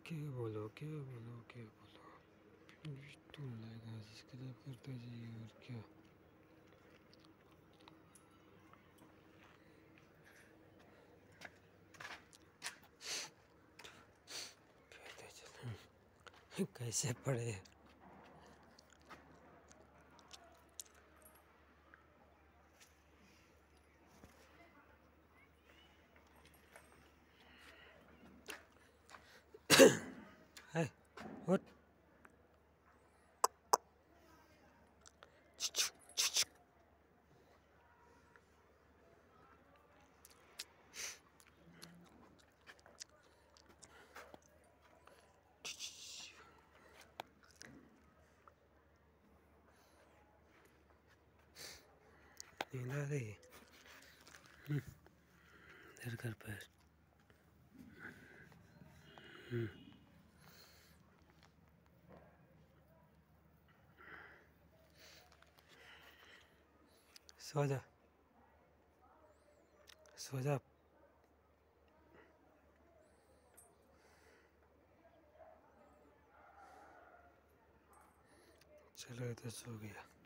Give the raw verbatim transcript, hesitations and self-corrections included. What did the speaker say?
क्या बोलो क्या बोलो क्या बोलो तुम लाइक सब्सक्राइब करते जाइए और क्या। कैसे पड़े है उठ नींद आ रही है। इधर कर पैर। सो जा सो जा। चलो ये तो सो गया।